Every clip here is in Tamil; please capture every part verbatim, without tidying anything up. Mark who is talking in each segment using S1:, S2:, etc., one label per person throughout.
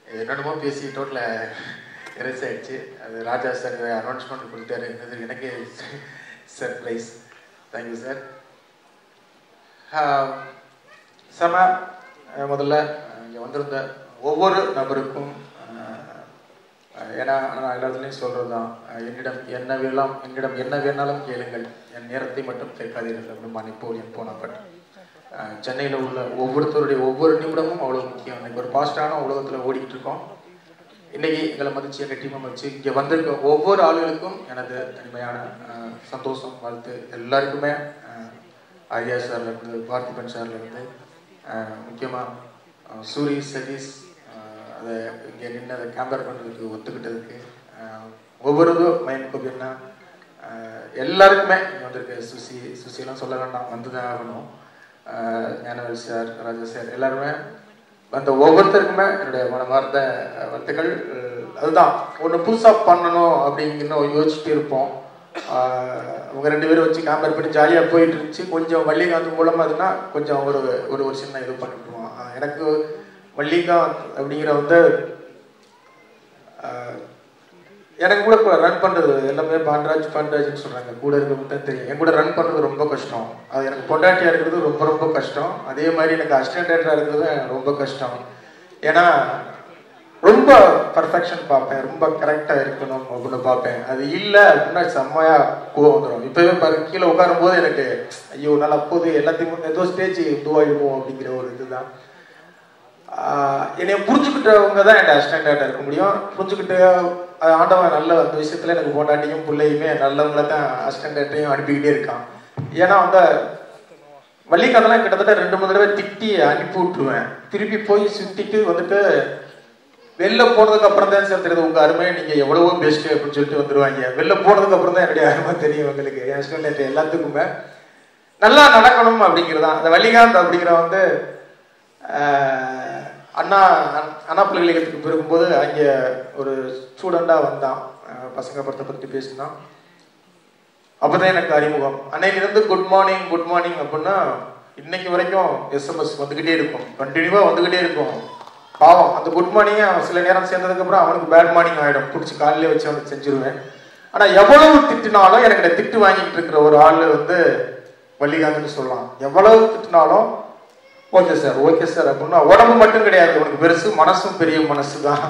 S1: என்னென்னமோ பேசி டோட்டலாக எரேஸ் ஆகிடுச்சு. அது ராஜா சார் அனௌன்ஸ்மெண்ட் கொடுத்தாரு, அது எனக்கே சர்ப்ரைஸ். Thank you sir. செம. முதல்ல இங்கே வந்திருந்த ஒவ்வொரு நபருக்கும், ஏன்னா நான் எல்லாத்துலேயும் சொல்கிறது தான், என்னிடம் என்ன வேலாம் என்னிடம் என்ன வேணாலும் கேளுங்கள், என் நேரத்தை மட்டும் கேட்காதீர்கள் அப்படின்னு நெப்போலியன் போனப்பட். சென்னையில் உள்ள ஒவ்வொருத்தருடைய ஒவ்வொரு நிமிடமும் அவ்வளோ முக்கியம். இன்னைக்கு ஒரு பாஸ்டான உலகத்தில் ஓடிக்கிட்டு இருக்கோம். இன்றைக்கி எங்களை மதிச்சு எங்கள் டீமை மதிச்சு இங்கே வந்திருக்க ஒவ்வொரு ஆளுகளுக்கும் எனது தனிமையான சந்தோஷம், வாழ்த்து. எல்லாருக்குமே ஆர்யா சார்லேருந்து, பார்த்திபன் சார்லேருந்து, முக்கியமாக சூரி, சதீஷ், அதை இங்கே நின்று அதை கேம்பர் பண்ணுறதுக்கு ஒத்துக்கிட்டதுக்கு, ஒவ்வொருதும் மைண்ட் கோபின்னா எல்லாருக்குமே இங்கே வந்திருக்கு. சுசி சுசியெல்லாம் சொல்ல வேண்டாம், வந்து தான் ஆகணும். ஞானவேல் சார், ராஜா சார், எல்லாருமே வந்த ஒவ்வொருத்தருக்குமே என்னுடைய மனமார்ந்த வாழ்த்துக்கள். அதுதான் ஒன்று புதுசாக பண்ணணும் அப்படிங்கிற யோசிச்சுட்டு இருப்போம். அவங்க ரெண்டு பேரும் வச்சு கம்பேர் பண்ணி ஜாலியாக போயிட்டு இருந்துச்சு. கொஞ்சம் வள்ளிகாந்த் மூலமாக அதுனா கொஞ்சம் ஒரு ஒரு ஒரு சின்ன இது பண்ணிவிடுவோம். எனக்கு வள்ளிகாந்த் அப்படிங்கிற வந்து எனக்கு கூட ரன் பண்ணுறது எல்லாமே பாண்டராஜ் பாண்டராஜ்னு சொல்கிறாங்க, கூட இருக்கிறவங்க தான் தெரியும். என் கூட ரன் பண்ணுறது ரொம்ப கஷ்டம். அது எனக்கு பொண்டாட்டியாக இருக்கிறது ரொம்ப ரொம்ப கஷ்டம். அதே மாதிரி எனக்கு அசிஸ்டன்ட் டைரக்டராக இருக்கிறது எனக்கு ரொம்ப கஷ்டம். ஏன்னா ரொம்ப பர்ஃபெக்ஷன் பார்ப்பேன், ரொம்ப கரெக்டாக இருக்கணும் அப்படின்னு பார்ப்பேன். அது இல்லை அப்படின்னா செம்மையாக கோவம் வந்துடும். இப்போவே பாருங்க, கீழே உட்காரும் போது எனக்கு ஐயோ நல்லா போகுது, எல்லாத்தையும் ஏதோ ஸ்டேஜ் இதுவாகிடுவோம் அப்படிங்கிற ஒரு இதுதான். என்னை புரிஞ்சுக்கிட்டவங்க தான் என் அசிஸ்டன்ட் டைரக்டர் இருக்க முடியும். புரிஞ்சுக்கிட்டு ஆண்டவன் நல்ல அந்த விஷயத்தில் எனக்கு பொண்டாட்டியும் பிள்ளையுமே நல்லவங்கள தான் அசிஸ்டன்ட் டைரக்டரையும் அனுப்பிக்கிட்டே இருக்கான். ஏன்னா வந்து வள்ளிக்காதெல்லாம் கிட்டத்தட்ட ரெண்டு மூணு தடவை திட்டி அனுப்பி விட்டுருவேன். திருப்பி போய் சுற்றிட்டு வந்துட்டு வெளில போனதுக்கு அப்புறம் தான் சார் தெரியுது உங்கள் அருமை, நீங்கள் எவ்வளவோ பெஸ்ட்டு அப்படின்னு சொல்லிட்டு வந்துடுவாங்க. வெளில போனதுக்கு அப்புறம் தான் என்னுடைய அருமை தெரியும் உங்களுக்கு. என் அசிஸ்டன்ட் டைரக்டர் எல்லாத்துக்குமே நல்லா நடக்கணும் அப்படிங்கிறதான். அந்த வள்ளிகாந்த் அப்படிங்கிற வந்து அண்ணா அண்ணா பல்கலைக்கழகத்துக்கு போயிருக்கும்போது அங்கே ஒரு ஸ்டூடெண்டாக வந்தான், பசங்க படத்தை பற்றி பேசினான். அப்போ தான் எனக்கு அறிமுகம். அன்னையிலிருந்து குட் மார்னிங் குட் மார்னிங் அப்படின்னா இன்னைக்கு வரைக்கும் எஸ்எம்எஸ் வந்துக்கிட்டே இருக்கும், கண்டினியூவாக வந்துக்கிட்டே இருக்கும். பாவம் அந்த குட் மார்னிங்கை சில நேரம் சேர்ந்ததுக்கப்புறம் அவனுக்கு பேட் மார்னிங் ஆகிடும். பிடிச்சி காலையிலே வச்சு அவனுக்கு செஞ்சுருவேன். ஆனால் எவ்வளவு திட்டினாலும் எனக்கு திட்டு வாங்கிட்டு இருக்கிற ஒரு ஆள் வந்து வள்ளிகாந்த்னு சொல்லலாம். எவ்வளவு திட்டினாலும் ஓகே சார் ஓகே சார் அப்படின்னா உடம்பு மட்டும் கிடையாது, உனக்கு பெருசு மனசும் பெரிய மனசு தான்.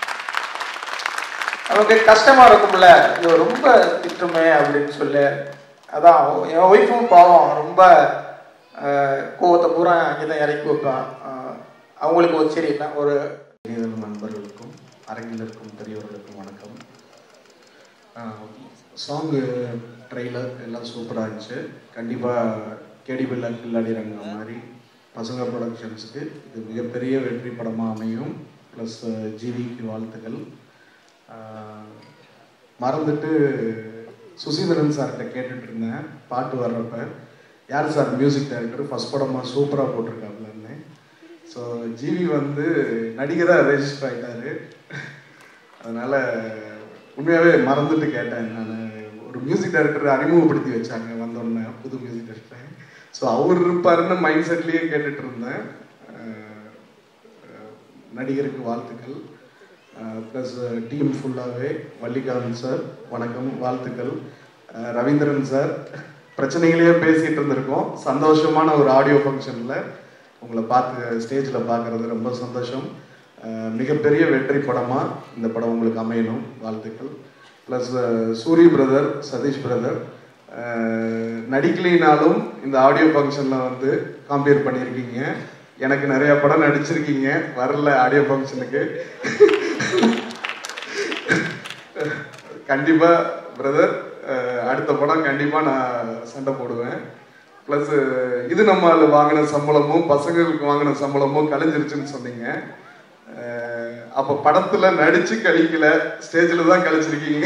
S1: நமக்கு கஷ்டமா இருக்கும்ல, இது ரொம்ப திட்டுமே அப்படின்னு சொல்லு. அதான் என் ஒய்ஃபும் பாவம் ரொம்ப கோவத்தை பூரா அங்கேதான் இறக்கி வைப்பேன். அவங்களுக்கு ஒரு சரி என்ன ஒரு நண்பர்களுக்கும் அரங்கில் இருக்கும் பெரியவர்களுக்கும் வணக்கம். சாங்கு ட்ரெய்லர் எல்லாம் சூப்பராக இருந்துச்சு. கண்டிப்பாக கேடிபில்லா கில்லாடி ரங்கம் மாதிரி பசங்க ப்ரொடக்ஷன்ஸுக்கு இது மிகப்பெரிய வெற்றி படமாக அமையும். ப்ளஸ் ஜிவிக்கு வாழ்த்துக்கள். மறந்துட்டு சுசீந்திரன் சார்கிட்ட கேட்டுட்டு இருந்தேன் பாட்டு வர்றப்ப, யார் சார் மியூசிக் டைரக்டர், ஃபஸ்ட் படமாக சூப்பராக போட்டிருக்காப்புலன்னு. ஸோ ஜிவி வந்து நடிகராக ரெஜிஸ்டர் ஆகிட்டாரு. அதனால் உண்மையாகவே மறந்துட்டு கேட்டேன். நான் ஒரு மியூசிக் டைரக்டர் அறிமுகப்படுத்தி வச்சாங்க வந்தோடனே, புது மியூசிக் டைரக்டர். ஸோ அவர் இருப்பாருன்னு மைண்ட் செட்லேயே கேட்டுட்டு இருந்தேன். நடிகருக்கு வாழ்த்துக்கள். ப்ளஸ் டீம் ஃபுல்லாகவே வள்ளிகாந்த் சார் வணக்கம், வாழ்த்துக்கள். ரவீந்திரன் சார் பிரச்சனைகளையே பேசிகிட்டு இருந்திருக்கோம். சந்தோஷமான ஒரு ஆடியோ ஃபங்க்ஷனில் உங்களை பார்த்து ஸ்டேஜில் பார்க்குறது ரொம்ப சந்தோஷம். மிகப்பெரிய வெற்றி படமாக இந்த படம் உங்களுக்கு அமையணும், வாழ்த்துக்கள். Plus Soori brother, Sathish brother நடிக்கலினாலும் இந்த ஆடியோ ஃபங்க்ஷனில் வந்து காம்பேர் பண்ணியிருக்கீங்க. எனக்கு நிறையா படம் நடிச்சிருக்கீங்க, வரல ஆடியோ ஃபங்க்ஷனுக்கு. கண்டிப்பாக பிரதர் அடுத்த படம் கண்டிப்பாக நான் சண்டை போடுவேன். ப்ளஸ் இது நம்ம அதில் வாங்கின சம்பளமும் பசங்களுக்கு வாங்கின சம்பளமும் கழிஞ்சிருச்சுன்னு சொன்னீங்க. அப்போ படத்தில் நடித்து கழிக்கல, ஸ்டேஜில் தான் கழிச்சிருக்கீங்க.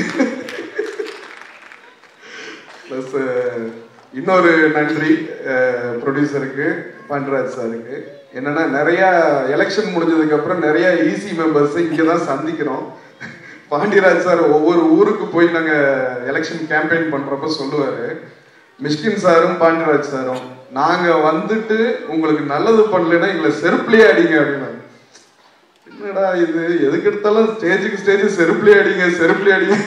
S1: ப்ளஸ் இன்னொரு நன்றி ப்ரொடியூசருக்கு, பாண்டராஜ் சாருக்கு. என்னென்னா நிறையா எலெக்ஷன் முடிஞ்சதுக்கப்புறம் நிறையா ஈசி மெம்பர்ஸை இங்கே தான் சந்திக்கிறோம். பாண்டியராஜ் சார் ஒவ்வொரு ஊருக்கு போய் நாங்கள் எலெக்ஷன் கேம்பெயின் பண்ணுறப்ப சொல்லுவார், மிஷ்கின் சாரும் பாண்டியராஜ் சாரும் நாங்கள் வந்துட்டு உங்களுக்கு நல்லது பண்ணலைன்னா எங்களை செருப்புலேயே அடிங்க அப்படின்னாங்க.
S2: என்னடா இது எதுக்கு எடுத்தாலும் ஸ்டேஜுக்கு ஸ்டேஜ் செருப்புலி அடிங்க செருப்புலி அடிங்க,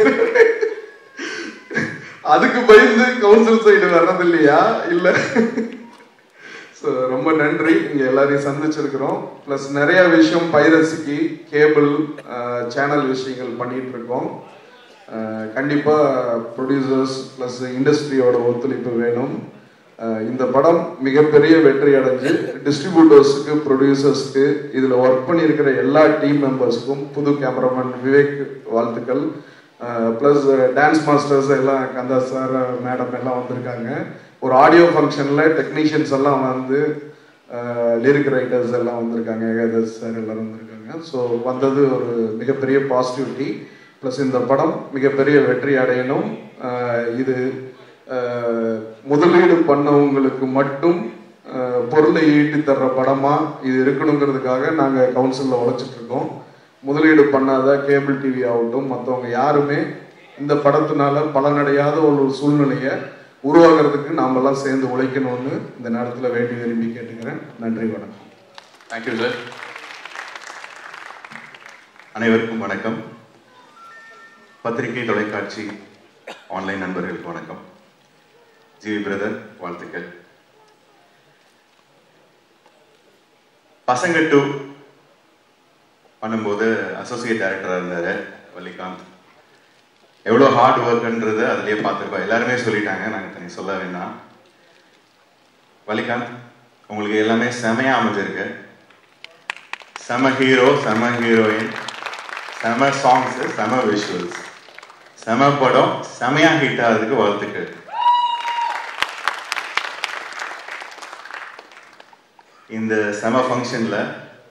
S2: அதுக்கு பயந்து கவுன்சில் சைடு வர்றது இல்லையா? இல்லை. ஸோ ரொம்ப நன்றி, இங்கே எல்லாரையும் சந்திச்சிருக்கிறோம். ப்ளஸ் நிறைய விஷயம் பைரசிக்கு கேபிள் சேனல் விஷயங்கள் பண்ணிட்டு இருக்கோம். கண்டிப்பாக ப்ரொடியூசர்ஸ் ப்ளஸ் இண்டஸ்ட்ரியோட ஒத்துழைப்பு வேணும். இந்த படம் மிகப்பெரிய வெற்றி அடைஞ்சு டிஸ்ட்ரிபியூட்டர்ஸுக்கு, ப்ரொடியூசர்ஸ்க்கு, இதில் ஒர்க் பண்ணியிருக்கிற எல்லா டீம் மெம்பர்ஸுக்கும், புது கேமராமேன் விவேக் வாழ்த்துக்கள், ப்ளஸ் டான்ஸ் மாஸ்டர்ஸ் எல்லாம் கந்தா சார் மேடம் எல்லாம் வந்திருக்காங்க. ஒரு ஆடியோ ஃபங்க்ஷனில் டெக்னீஷியன்ஸ் எல்லாம் வந்து லிரிக் ரைட்டர்ஸ் எல்லாம் வந்திருக்காங்க, ஏகாதஸ் சார் எல்லோரும் வந்திருக்காங்க. ஸோ வந்தது ஒரு மிகப்பெரிய பாசிட்டிவிட்டி. ப்ளஸ் இந்த படம் மிகப்பெரிய வெற்றி அடையணும். இது முதலீடு பண்ணவங்களுக்கு மட்டும் பொருளை ஈட்டி தர்ற படமாக இது இருக்கணுங்கிறதுக்காக நாங்கள் கவுன்சிலில் உழைச்சிட்ருக்கோம். முதலீடு பண்ணாத கேபிள் டிவி ஆகட்டும் மற்றவங்க யாருமே இந்த படத்தினால பலனடையாத ஒரு சூழ்நிலையை உருவாக்குறதுக்கு நாமெல்லாம் சேர்ந்து உழைக்கணும்னு இந்த நேரத்தில் வேண்டி விரும்பி கேட்டுக்கிறேன். நன்றி, வணக்கம்.
S3: Thank you sir. அனைவருக்கும் வணக்கம். பத்திரிகை, தொலைக்காட்சி, ஆன்லைன் நண்பர்களுக்கு வணக்கம். ஜிவி பிரதர் வாழ்த்துக்கள். பசங்க டூ பண்ணும்போது அசோசியேட் டைரக்டராக இருந்தார் வள்ளிகாந்த். எவ்வளோ ஹார்ட் ஒர்க்குன்றது அதுலேயே பார்த்துருக்கோம். எல்லாருமே சொல்லிட்டாங்க, நாங்கள் தனி சொல்ல வேண்டாம். வள்ளிகாந்த் உங்களுக்கு எல்லாமே செமையாக அமைஞ்சிருக்கு. செம ஹீரோ, செம ஹீரோயின், செம சாங்ஸு, செம விஷுவல்ஸ், செம படம், செமையாக ஹிட் ஆகிறதுக்கு வாழ்த்துக்கள். இந்த செம ஃபங்க்ஷனில்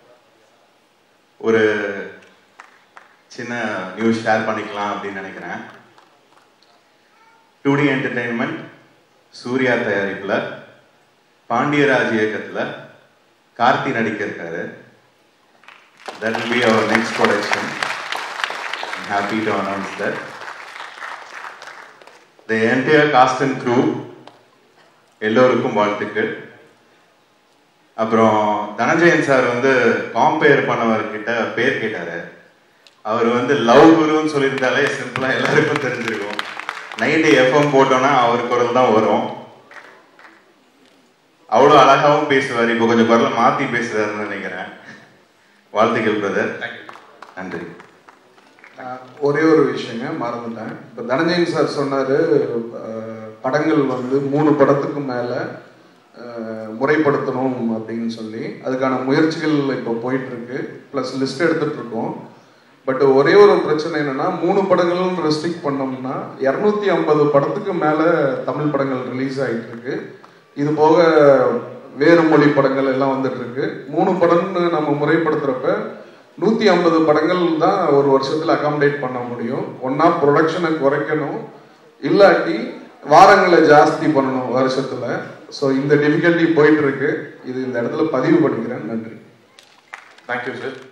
S3: ஒரு சின்ன நியூஸ் ஷேர் பண்ணிக்கலாம் அப்படின்னு நினைக்கிறேன். டூ டி என்டர்டெயின்மெண்ட் சூர்யா தயாரிப்பில் பாண்டியராஜ் இயக்கத்தில் கார்த்தி நடிக்க இருக்காரு. That will be our next production. I'm happy to announce that. The entire cast and crew எல்லோருக்கும் வாழ்த்துக்கள். அப்புறம் தனஞ்சயன் சார் வந்து காம்பேர் பண்ணவர்கிட்ட பேர் கேட்டாரு. அவர் வந்து லவ் குருன்னு சொல்லியிருந்தாலே சிம்பிளாக எல்லாருக்கும் தெரிஞ்சிருக்கும். நைட்டு எஃப்எம் போட்டோன்னா அவர் குரல் தான் வரும். அவ்வளோ அழகாகவும் பேசுவார். இப்போ கொஞ்சம் குரலை மாற்றி பேசுறாருன்னு நினைக்கிறேன். வாழ்த்துக்கள் பிரதர். நன்றி.
S2: ஒரே ஒரு விஷயங்க மறந்துட்டேன். இப்போ தனஞ்சயன் சார் சொன்னார், படங்கள் வந்து மூணு படத்துக்கு மேலே முறைப்படுத்தணும் அப்படின்னு சொல்லி அதுக்கான முயற்சிகள் இப்போ போயிட்டுருக்கு. Plus list எடுத்துகிட்ருக்கோம். பட் ஒரே ஒரு பிரச்சனை என்னென்னா, மூணு படங்களும் ரெஸ்ட்ரிக்ட் பண்ணோம்னா இரநூத்தி ஐம்பது படத்துக்கு மேலே தமிழ் படங்கள் ரிலீஸ் ஆகிட்டுருக்கு. இது போக வேறு மொழி படங்கள் எல்லாம் வந்துட்டுருக்கு. மூணு படம்னு நம்ம முறைப்படுத்துகிறப்ப நூற்றி ஐம்பது படங்கள் தான் ஒரு வருஷத்தில் அகாமடேட் பண்ண முடியும். ஒன்றா ப்ரொடக்ஷனை குறைக்கணும், இல்லாட்டி வாரங்களை ஜாஸ்தி பண்ணணும் வருஷத்தில். ஸோ இந்த டிஃபிகல்ட்டி போயிட்டுருக்கு. இது இந்த இடத்துல பதிவு பண்ணிக்கிறேன். நன்றி.
S3: Thank you sir.